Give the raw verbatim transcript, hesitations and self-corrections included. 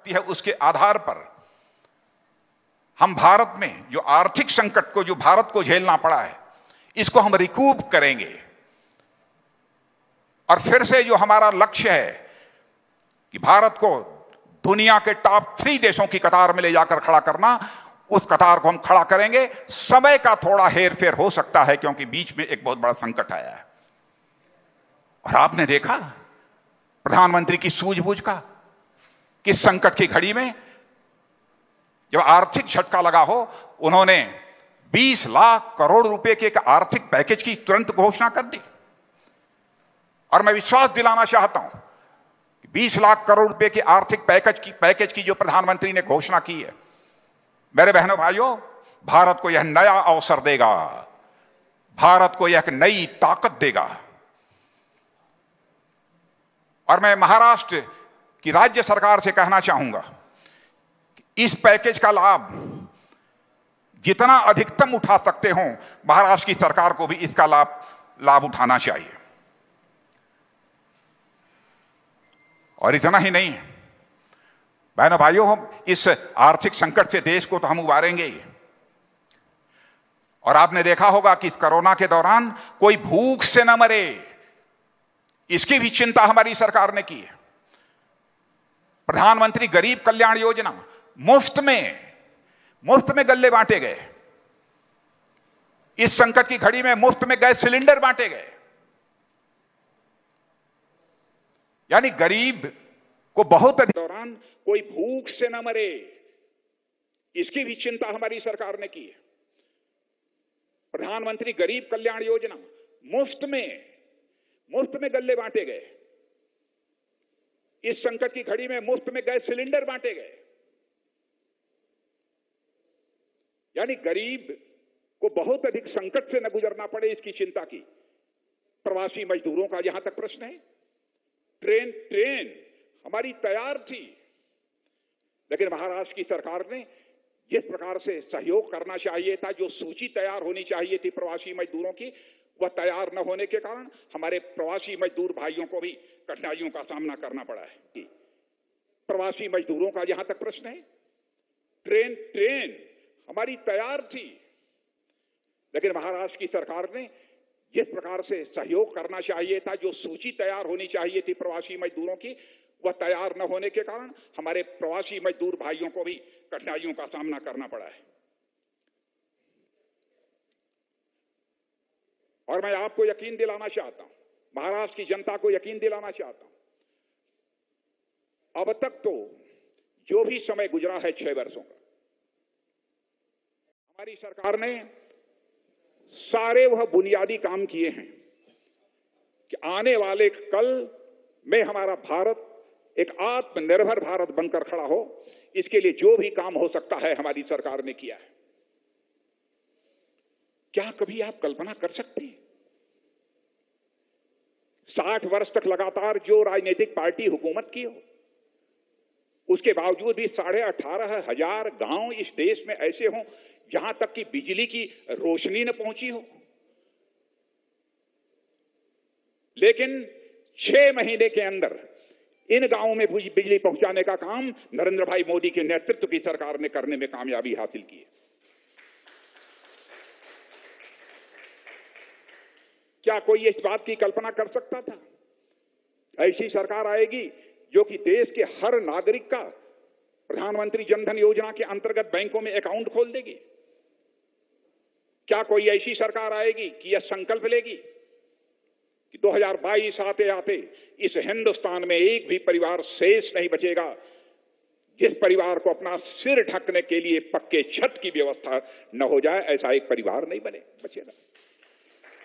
है उसके आधार पर हम भारत में जो आर्थिक संकट को जो भारत को झेलना पड़ा है इसको हम रिकूप करेंगे और फिर से जो हमारा लक्ष्य है कि भारत को दुनिया के टॉप थ्री देशों की कतार में ले जाकर खड़ा करना, उस कतार को हम खड़ा करेंगे। समय का थोड़ा हेर फेर हो सकता है क्योंकि बीच में एक बहुत बड़ा संकट आया है और आपने देखा प्रधानमंत्री की सूझबूझ का कि संकट की घड़ी में जब आर्थिक झटका लगा हो उन्होंने बीस लाख करोड़ रुपए के एक आर्थिक पैकेज की तुरंत घोषणा कर दी और मैं विश्वास दिलाना चाहता हूं कि बीस लाख करोड़ रुपए के आर्थिक पैकेज की पैकेज की जो प्रधानमंत्री ने घोषणा की है, मेरे बहनों भाइयों, भारत को यह नया अवसर देगा, भारत को यह एक नई ताकत देगा। और मैं महाराष्ट्र की राज्य सरकार से कहना चाहूंगा कि इस पैकेज का लाभ जितना अधिकतम उठा सकते हो, महाराष्ट्र की सरकार को भी इसका लाभ लाभ उठाना चाहिए। और इतना ही नहीं, बहनों भाइयों, हम इस आर्थिक संकट से देश को तो हम उबारेंगे ही। और आपने देखा होगा कि इस कोरोना के दौरान कोई भूख से न मरे, इसकी भी चिंता हमारी सरकार ने की है। प्रधानमंत्री गरीब कल्याण योजना, मुफ्त में मुफ्त में गल्ले बांटे गए। इस संकट की घड़ी में मुफ्त में गैस सिलेंडर बांटे गए। यानी गरीब को बहुत अधिक दौरान कोई भूख से न मरे, इसकी भी चिंता हमारी सरकार ने की है। प्रधानमंत्री गरीब कल्याण योजना, मुफ्त में मुफ्त में गल्ले बांटे गए। इस संकट की घड़ी में मुफ्त में गैस सिलेंडर बांटे गए। यानी गरीब को बहुत अधिक संकट से न गुजरना पड़े, इसकी चिंता की। प्रवासी मजदूरों का जहां तक प्रश्न है, ट्रेन ट्रेन हमारी तैयार थी, लेकिन महाराष्ट्र की सरकार ने जिस प्रकार से सहयोग करना चाहिए था, जो सूची तैयार होनी चाहिए थी प्रवासी मजदूरों की, वह तैयार न होने के कारण हमारे प्रवासी मजदूर भाइयों को भी कठिनाइयों का सामना करना पड़ा है। प्रवासी मजदूरों का जहां तक प्रश्न है, ट्रेन ट्रेन हमारी तैयार थी, लेकिन महाराष्ट्र की सरकार ने जिस प्रकार से सहयोग करना चाहिए था, जो सूची तैयार होनी चाहिए थी प्रवासी मजदूरों की, वह तैयार न होने के कारण हमारे प्रवासी मजदूर भाइयों को भी कठिनाइयों का सामना करना पड़ा है। और मैं आपको यकीन दिलाना चाहता हूं, महाराष्ट्र की जनता को यकीन दिलाना चाहता हूं, अब तक तो जो भी समय गुजरा है छह वर्षों का, हमारी सरकार ने सारे वह बुनियादी काम किए हैं कि आने वाले कल में हमारा भारत एक आत्मनिर्भर भारत बनकर खड़ा हो। इसके लिए जो भी काम हो सकता है हमारी सरकार ने किया है। क्या कभी आप कल्पना कर सकते हैं, साठ वर्ष तक लगातार जो राजनीतिक पार्टी हुकूमत की हो, उसके बावजूद भी साढ़े अठारह हजार गांव इस देश में ऐसे हों जहां तक कि बिजली की रोशनी न पहुंची हो, लेकिन छह महीने के अंदर इन गांवों में बिजली पहुंचाने का काम नरेंद्र भाई मोदी के नेतृत्व की सरकार ने करने में कामयाबी हासिल की है। क्या कोई इस बात की कल्पना कर सकता था ऐसी सरकार आएगी जो कि देश के हर नागरिक का प्रधानमंत्री जनधन योजना के अंतर्गत बैंकों में अकाउंट खोल देगी? क्या कोई ऐसी सरकार आएगी कि यह संकल्प लेगी कि दो हज़ार बाईस आते आते इस हिंदुस्तान में एक भी परिवार शेष नहीं बचेगा जिस परिवार को अपना सिर ढकने के लिए पक्के छत की व्यवस्था न हो जाए? ऐसा एक परिवार नहीं बने बचेगा।